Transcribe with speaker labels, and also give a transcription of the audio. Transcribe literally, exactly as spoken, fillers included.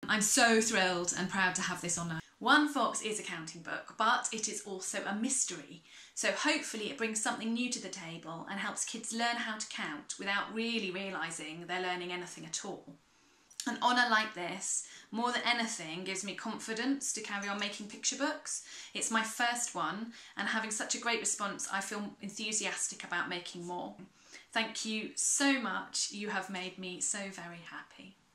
Speaker 1: I'm so thrilled and proud to have this honour. One Fox is a counting book, but it is also a mystery. So hopefully it brings something new to the table and helps kids learn how to count without really realising they're learning anything at all. An honour like this, more than anything, gives me confidence to carry on making picture books. It's my first one, and having such a great response, I feel enthusiastic about making more. Thank you so much. You have made me so very happy.